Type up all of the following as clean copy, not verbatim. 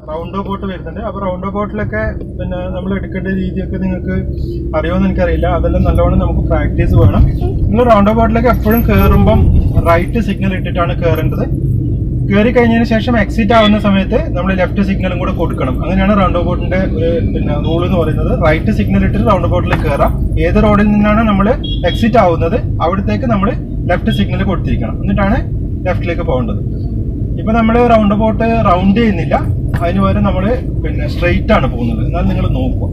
Round boat വരുന്നുണ്ട്. അപ്പോൾ round ബോട്ടിലൊക്കെ പിന്നെ നമ്മൾ എടുക്കേണ്ട രീതിയൊക്കെ നിങ്ങൾക്ക് അറിയുമെന്ന് എനിക്കറിയില്ല. അതെല്ലാം നല്ലോണം നമുക്ക് പ്രാക്ടീസ് വേണം. നിങ്ങൾ റൗണ്ട് ബോട്ടിലൊക്കെ എപ്പോഴും കയറുമ്പം റൈറ്റ് സിഗ്നൽ ഇട്ടിട്ടാണ് കയറേണ്ടത്. കയറി കഴിഞ്ഞതിന് ശേഷം എക്സിറ്റ് ആവുന്ന സമയത്ത് നമ്മൾ ലെഫ്റ്റ് സിഗ്നലും കൂടെ കൊടുക്കണം. അങ്ങനെയാണ് റൗണ്ട് ബോട്ടിന്റെ ഒരു പിന്നെ റൂൾ എന്ന് പറയുന്നത്. റൈറ്റ് സിഗ്നൽ ഇട്ടിട്ട് റൗണ്ട് ബോട്ടിൽ കയറാം. ഏത് റോഡിൽ നിന്നാണ് നമ്മൾ എക്സിറ്റ് ആവുന്നത് അവിടത്തേക്ക് നമ്മൾ ലെഫ്റ്റ് സിഗ്നൽ കൊടുത്തിരിക്കണം. എന്നിട്ടാണ് ലെഫ്റ്റിലേക്ക് പോകേണ്ടത്. ഇപ്പൊ നമ്മൾ റൗണ്ട് ബോട്ട് റൗണ്ട് ചെയ്യുന്നില്ല, അതിന് പകരം നമ്മൾ പിന്നെ സ്ട്രെയിറ്റ് ആണ് പോകുന്നത്. എന്നാൽ നിങ്ങൾ നോക്കുക.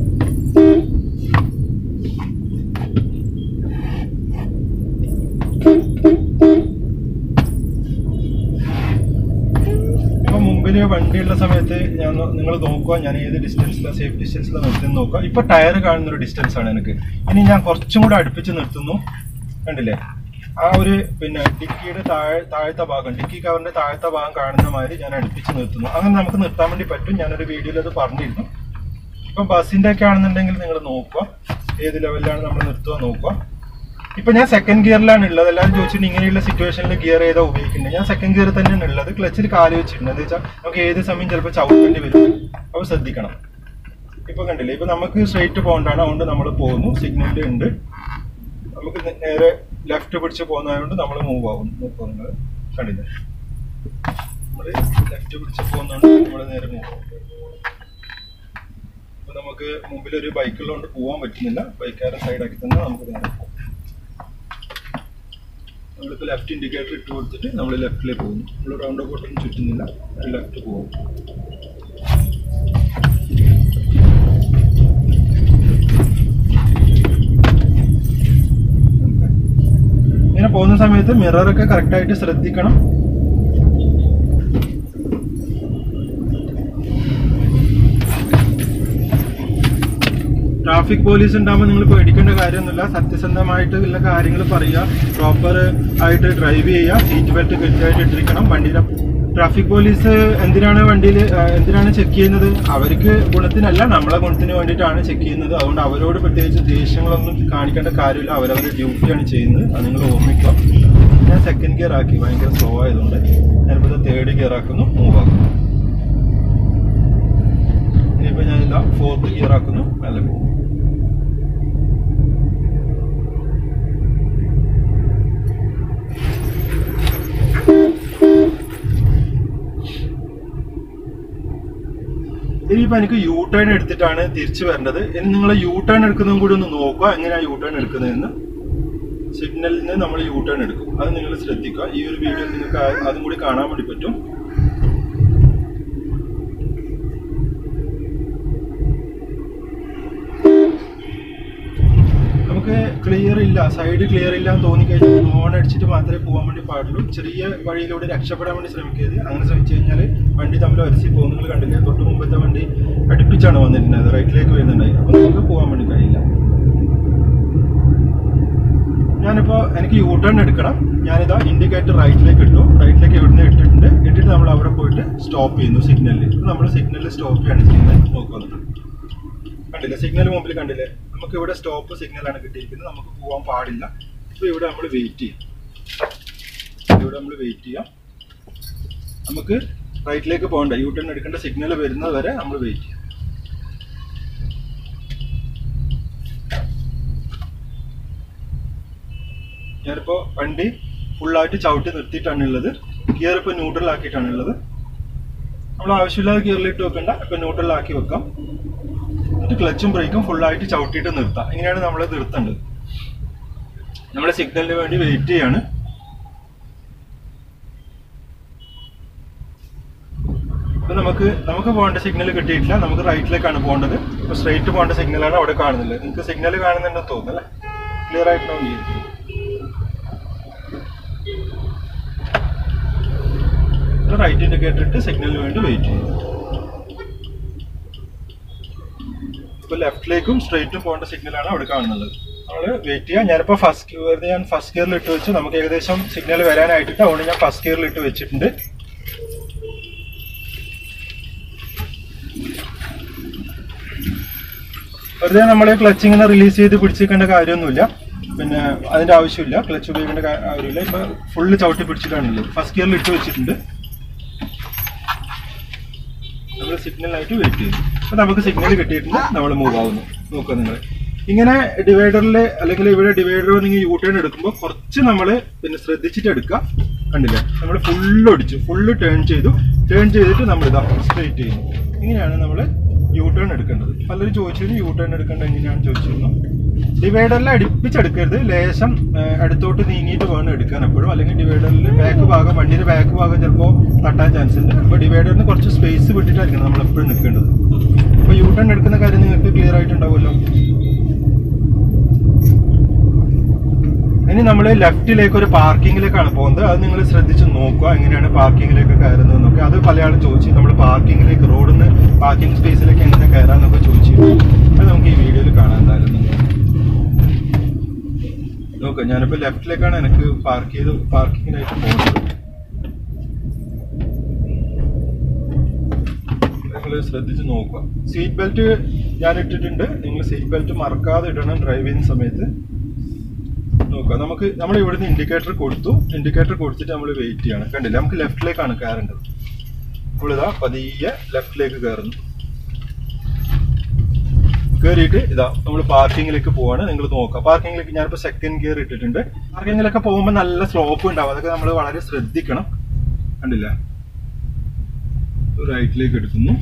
ഇപ്പൊ മുമ്പില് വണ്ടിയുള്ള സമയത്ത് നിങ്ങൾ നോക്കുക, ഞാൻ ഏത് ഡിസ്റ്റൻസിലാണ് സേഫ് ഡിസ്റ്റൻസിലാണ് നിർത്തുന്നത് നോക്കുക. ഇപ്പൊ ടയർ കാണുന്ന ഒരു ഡിസ്റ്റൻസ് ആണ് എനിക്ക്. ഇനി ഞാൻ കുറച്ചും കൂടെ അടുപ്പിച്ച് നിർത്തുന്നു. കണ്ടില്ലേ, ആ ഒരു പിന്നെ ഡിക്കിയുടെ താഴത്തെ ഭാഗം, ഡിക്കി കവറിന്റെ താഴത്തെ ഭാഗം കാണുന്ന മാതിരി ഞാൻ അടുപ്പിച്ച് നിർത്തുന്നു. അങ്ങനെ നമുക്ക് നിർത്താൻ വേണ്ടി പറ്റും. ഞാനൊരു വീഡിയോയിൽ അത് പറഞ്ഞിരുന്നു. ഇപ്പം ബസ്സിന്റെ ഒക്കെ ആണെന്നുണ്ടെങ്കിൽ നിങ്ങൾ നോക്കുക ഏത് ലെവലിലാണ് നമ്മൾ നിർത്തുക നോക്കുക. ഇപ്പൊ ഞാൻ സെക്കൻഡ് ഗിയറിലാണ് ഉള്ളത്. എല്ലാവരും ചോദിച്ചിട്ട് ഇങ്ങനെയുള്ള സിറ്റുവേഷനിൽ ഗിയർ ഏതാ ഉപയോഗിക്കുന്നത്. ഞാൻ സെക്കൻഡ് ഗിയർ തന്നെയാണ് ഉള്ളത്. ക്ലച്ചിൽ കാല് വെച്ചിട്ടുണ്ട്. എന്താ വെച്ചാൽ നമുക്ക് ഏത് സമയം ചിലപ്പോൾ ചവിട്ടേണ്ടി വരും. അപ്പോൾ ശ്രദ്ധിക്കണം. ഇപ്പൊ കണ്ടില്ലേ, ഇപ്പൊ നമുക്ക് സ്ട്രെയിറ്റ് പോകണ്ടാണ്, അതുകൊണ്ട് നമ്മൾ പോകുന്നു. സിഗ്നൽ ഉണ്ട്. നമുക്ക് നേരെ ലെഫ്റ്റ് പിടിച്ച് പോകുന്നതുകൊണ്ട് നമ്മൾ മൂവ് ആവും. പോകുന്നത് കണ്ടില്ലേ, നമ്മൾ ലെഫ്റ്റ് പിടിച്ച് പോകുന്നതുകൊണ്ട് നമ്മൾ നേരെ മൂവ് ആവും. അപ്പൊ നമുക്ക് മുമ്പിൽ ഒരു ബൈക്കുള്ളതുകൊണ്ട് പോകാൻ പറ്റുന്നില്ല. ബൈക്കാരെ സൈഡാക്കി തന്നെ നമുക്ക് നേരെ പോകും. നമ്മളിപ്പോൾ ലെഫ്റ്റ് ഇൻഡിക്കേറ്റർ ഇട്ട് കൊടുത്തിട്ട് നമ്മൾ ലെഫ്റ്റിലേക്ക് പോകുന്നു. നമ്മൾ റൗണ്ട് ബോട്ടൊന്നും ചുറ്റുന്നില്ല, ലെഫ്റ്റ് പോകും. ഇങ്ങനെ പോകുന്ന സമയത്ത് മിററൊക്കെ കറക്റ്റായിട്ട് ശ്രദ്ധിക്കണം. ട്രാഫിക് പോലീസ് ഉണ്ടാകുമ്പോൾ നിങ്ങൾ പേടിക്കേണ്ട കാര്യമൊന്നുമില്ല. സത്യസന്ധമായിട്ട് ഉള്ള കാര്യങ്ങൾ പറയുക, പ്രോപ്പർ ആയിട്ട് ഡ്രൈവ് ചെയ്യുക, സീറ്റ് ബെൽറ്റ് കൃത്യമായിട്ട് ഇട്ടിരിക്കണം. വണ്ടിയുടെ ട്രാഫിക് പോലീസ് എന്തിനാണ് ചെക്ക് ചെയ്യുന്നത്? അവർക്ക് ഗുണത്തിനല്ല, നമ്മളെ ഗുണത്തിന് വേണ്ടിയിട്ടാണ് ചെക്ക് ചെയ്യുന്നത്. അതുകൊണ്ട് അവരോട് പ്രത്യേകിച്ച് ദേഷ്യങ്ങളൊന്നും കാണിക്കേണ്ട കാര്യമില്ല. അവരവരുടെ ഡ്യൂട്ടിയാണ് ചെയ്യുന്നത്. അത് നിങ്ങൾ ഓർമ്മിക്കുക. ഞാൻ സെക്കൻഡ് ഗിയർ ആക്കി, ഭയങ്കര സ്ലോ ആയതുകൊണ്ട് ഞാനിപ്പോൾ തേർഡ് ഗിയർ ആക്കുന്നു, മൂവ് ആക്കുന്നു. ഇനിയിപ്പോൾ ഞാനിതാ ഫോർത്ത് ഗിയർ ആക്കുന്നു, നല്ല പോകും. ഇനിയിപ്പോൾ എനിക്ക് യു ടേൺ എടുത്തിട്ടാണ് തിരിച്ചു വരേണ്ടത്. ഇനി നിങ്ങൾ യു ടേൺ എടുക്കുന്നതും കൂടി ഒന്ന് നോക്കുക, എങ്ങനെയാണ് യു ടേൺ എടുക്കുന്നതെന്ന്. സിഗ്നലിൽ നിന്ന് നമ്മൾ യു ടേൺ എടുക്കും, അത് നിങ്ങൾ ശ്രദ്ധിക്കുക. ഈ ഒരു വീഡിയോ നിങ്ങൾക്ക് അതും കൂടി കാണാൻ വേണ്ടി പറ്റും. നമുക്ക് ക്ലിയർ ഇല്ല, സൈഡ് ക്ലിയർ ഇല്ല എന്ന് തോന്നിക്കഴിഞ്ഞാൽ ഹോൺ അടിച്ചിട്ട് മാത്രമേ പോകാൻ വേണ്ടി പാടുള്ളൂ. ചെറിയ വഴിയിലൂടെ രക്ഷപ്പെടാൻ വേണ്ടി ശ്രമിക്കരുത്. അങ്ങനെ ശ്രമിച്ചു കഴിഞ്ഞാൽ വണ്ടി തമ്മിൽ വരച്ച് പോകും. നിങ്ങൾ കണ്ടില്ലേ, തൊട്ട് മുമ്പത്തെ വണ്ടി അടുപ്പിച്ചാണ് വന്നിട്ടുണ്ടായത്, റൈറ്റിലേക്ക് വരുന്നുണ്ടായി. അപ്പോൾ നമുക്ക് പോകാൻ വേണ്ടി കഴിയില്ല. ഞാനിപ്പോൾ എനിക്ക് യു ടേൺ എടുക്കണം. ഞാനിതാ ഇൻഡിക്കേറ്റർ റൈറ്റിലേക്ക് ഇട്ടു. റൈറ്റിലേക്ക് ഇവിടുന്ന് ഇട്ടിട്ട് നമ്മൾ അവിടെ പോയിട്ട് സ്റ്റോപ്പ് ചെയ്യുന്നു സിഗ്നലിൽ. നമ്മൾ സിഗ്നലിൽ സ്റ്റോപ്പ് ചെയ്യാണ് ചെയ്യുന്നത്. നോക്കുന്നത് കണ്ടില്ലേ, സിഗ്നൽ മുമ്പിൽ കണ്ടില്ലേ, നമുക്ക് ഇവിടെ സ്റ്റോപ്പ് സിഗ്നലാണ് കിട്ടിയിരിക്കുന്നത്. നമുക്ക് പോകാൻ പാടില്ല. ഇപ്പോൾ ഇവിടെ നമ്മൾ വെയിറ്റ് ചെയ്യും. നമുക്ക് റൈറ്റിലേക്ക് പോകണ്ട, യു ടേൺ എടുക്കേണ്ട സിഗ്നൽ വരുന്നത് വരെ നമ്മൾ വെയിറ്റ് ചെയ്യും. ഞാനിപ്പോൾ വണ്ടി ഫുള്ളായിട്ട് ചവിട്ടി നിർത്തിയിട്ടാണുള്ളത്. ഗിയർ ഇപ്പോൾ ന്യൂട്രലാക്കിയിട്ടാണുള്ളത്. നമ്മൾ ആവശ്യമില്ലാതെ ഗിയറിലിട്ട് വെക്കണ്ട, ഇപ്പം ന്യൂട്രലാക്കി വെക്കാം. എന്നിട്ട് ക്ലച്ചും ബ്രേക്കും ഫുള്ളായിട്ട് ചവിട്ടിയിട്ട് നിർത്താം. ഇങ്ങനെയാണ് നമ്മൾ നിർത്തേണ്ടത്. നമ്മൾ സിഗ്നലിന് വേണ്ടി വെയിറ്റ് ചെയ്യാണ്. ഇപ്പം നമുക്ക് പോകേണ്ട സിഗ്നൽ കിട്ടിയിട്ടില്ല. നമുക്ക് റൈറ്റിലേക്കാണ് പോകേണ്ടത്. ഇപ്പോൾ സ്ട്രെയിറ്റ് പോകേണ്ട സിഗ്നലാണ് അവിടെ കാണുന്നത്. നിങ്ങൾക്ക് സിഗ്നൽ കാണുന്നുണ്ടെന്ന് തോന്നുന്നല്ലേ, ക്ലിയർ ആയിട്ടുണ്ടാവും ചെയ്യും. റൈറ്റ് ഇൻഡിക്കേറ്റർ ഇട്ട് സിഗ്നലിന് വേണ്ടി വെയിറ്റ് ചെയ്യും. ഇപ്പോൾ ലെഫ്റ്റിലേക്കും സ്ട്രെയിറ്റും പോകേണ്ട സിഗ്നലാണ് അവിടെ കാണുന്നത്. നമ്മൾ വെയിറ്റ് ചെയ്യാം. ഞാനിപ്പോൾ ഞാൻ ഫസ്റ്റ് ഗിയറിൽ ഇട്ട് വെച്ചു. നമുക്ക് ഏകദേശം സിഗ്നൽ വരാനായിട്ടിട്ട്, അതുകൊണ്ട് ഞാൻ ഫസ്റ്റ് ഗിയറിൽ ഇട്ട് വെച്ചിട്ടുണ്ട്. വെറുതെ നമ്മൾ ക്ലച്ച് ഇങ്ങനെ റിലീസ് ചെയ്ത് പിടിച്ചിരിക്കേണ്ട കാര്യമൊന്നുമില്ല. പിന്നെ അതിൻ്റെ ആവശ്യമില്ല, ക്ലച്ച് ഉപയോഗിക്കേണ്ട കാര്യമില്ല. ഇപ്പോൾ ഫുള്ള് ചവിട്ടി പിടിച്ചിട്ടാണില്ലേ. ഫസ്റ്റ് ഗിയറിൽ ഇട്ട് വെച്ചിട്ടുണ്ട്. നമ്മൾ സിഗ്നലിനായിട്ട് വെയിറ്റ് ചെയ്യുന്നു. അപ്പോൾ നമുക്ക് സിഗ്നൽ കിട്ടിയിട്ടുണ്ട്, നമ്മൾ മൂവ് ആവുന്നു. നോക്കുക നിങ്ങൾ ഇങ്ങനെ ഡിവൈഡറിൽ അല്ലെങ്കിൽ ഇവിടെ ഡിവൈഡർ നിങ്ങൾ യു ടേൺ എടുക്കുമ്പോൾ കുറച്ച് നമ്മൾ പിന്നെ ശ്രദ്ധിച്ചിട്ട് എടുക്കുക. കണ്ടില്ലേ, നമ്മൾ ഫുള്ള് ടേൺ ചെയ്തിട്ട് നമ്മൾ ഇതാ സ്ട്രേറ്റ് ചെയ്യുന്നു. ഇങ്ങനെയാണ് നമ്മൾ യു ടേൺ എടുക്കേണ്ടത്. പലരും ചോദിച്ചിരുന്നു യു ടേൺ എടുക്കേണ്ടത് എങ്ങനെയാണെന്ന് ചോദിച്ചിരുന്നു. ഡിവൈഡറിൽ അടുപ്പിച്ചെടുക്കരുത്, ലേശം അടുത്തോട്ട് നീങ്ങിയിട്ട് വേണം എടുക്കാൻ എപ്പോഴും. അല്ലെങ്കിൽ ഡിവൈഡറിൽ വണ്ടിയുടെ ബാക്ക് ഭാഗം ചിലപ്പോൾ തട്ടാൻ ചാൻസ് ഉണ്ട്. അപ്പോൾ ഡിവൈഡറിന് കുറച്ച് സ്പേസ് വിട്ടിട്ടായിരിക്കണം നമ്മൾ എപ്പോഴും നിൽക്കേണ്ടത്. അപ്പോൾ യു ടേൺ എടുക്കുന്ന കാര്യം നിങ്ങൾക്ക് ക്ലിയർ ആയിട്ടുണ്ടാവുമല്ലോ. ഇനി നമ്മൾ ലെഫ്റ്റിലേക്ക് ഒരു പാർക്കിങ്ങിലേക്കാണ് പോകുന്നത്. അത് നിങ്ങൾ ശ്രദ്ധിച്ച് നോക്കുക, എങ്ങനെയാണ് പാർക്കിങ്ങിലേക്ക് കയറുന്നത് എന്നൊക്കെ. അത് പല ആളും ചോദിച്ചു, നമ്മൾ പാർക്കിങ്ങിലേക്ക് റോഡിൽ നിന്ന് പാർക്കിംഗ് സ്പേസിലേക്ക് എങ്ങനെ കയറാന്നൊക്കെ ചോദിച്ചിരുന്നു. അത് നമുക്ക് ഈ വീഡിയോയിൽ കാണാൻ എന്തായാലും നോക്കാം. ഞാനിപ്പോൾ ലെഫ്റ്റിലേക്കാണ് എനിക്ക് പാർക്കിങ്ങിനായിട്ട് പോകുന്നത്. നിങ്ങൾ ശ്രദ്ധിച്ച് നോക്കുക. സീറ്റ് ബെൽറ്റ് ഞാൻ ഇട്ടിട്ടുണ്ട്. നിങ്ങൾ സീറ്റ് ബെൽറ്റ് മറക്കാതെ ഇടണം ഡ്രൈവ് ചെയ്യുന്ന സമയത്ത്. നോക്കുക, നമ്മൾ ഇവിടുന്ന് ഇൻഡിക്കേറ്റർ കൊടുത്തിട്ട് നമ്മൾ വെയിറ്റ് ചെയ്യണം. കണ്ടില്ല, നമുക്ക് ലെഫ്റ്റിലേക്കാണ് കയറേണ്ടത്. ഇതാ പതിയെ ലെഫ്റ്റിലേക്ക് കയറുന്നു. കയറിയിട്ട് ഇതാ നമ്മൾ പാർക്കിങ്ങിലേക്ക് പോവാണ്. നിങ്ങൾ നോക്കുക, പാർക്കിങ്ങിലേക്ക് ഞാനിപ്പോൾ സെക്കൻഡ് ഗിയർ ഇട്ടിട്ടുണ്ട്. പാർക്കിങ്ങിലൊക്കെ പോകുമ്പോൾ നല്ല സ്ലോപ്പ് ഉണ്ടാവും, അതൊക്കെ നമ്മൾ വളരെ ശ്രദ്ധിക്കണം. കണ്ടില്ല, റൈറ്റിലേക്ക് എടുക്കുന്നു.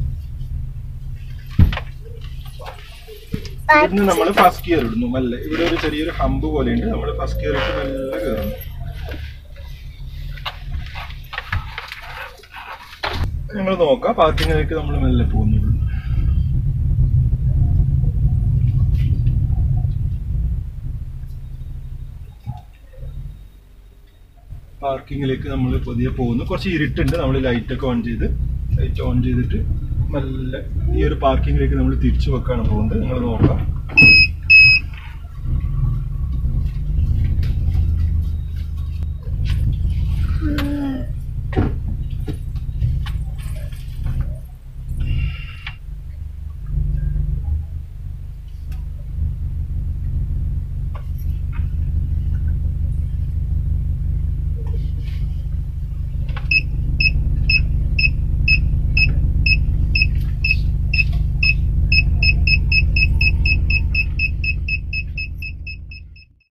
ഇവിടുന്ന് നമ്മൾ ഫസ്റ്റ് ഗിയർ ഇടുന്നു മെല്ലെ. ഇവിടെ ഒരു ചെറിയൊരു ഹമ്പ് പോലെയുണ്ട്, നമ്മൾ ഫസ്റ്റ് ഗിയർ ഇട്ട് മെല്ലെ കയറുന്നു. നിങ്ങൾ നോക്കാം, പാർക്കിങ്ങിലേക്ക് നമ്മൾ മെല്ലെ പോകുന്നു. പാർക്കിങ്ങിലേക്ക് നമ്മൾ പതിയെ പോകുന്നു. കുറച്ച് ഇരുട്ടുണ്ട്, നമ്മൾ ലൈറ്റ് ഓൺ ചെയ്തിട്ട് മെല്ലെ ഈ ഒരു പാർക്കിങ്ങിലേക്ക് നമ്മൾ തിരിച്ചു വെക്കാണ് പോകുന്നത്. നിങ്ങൾ നോക്കാം.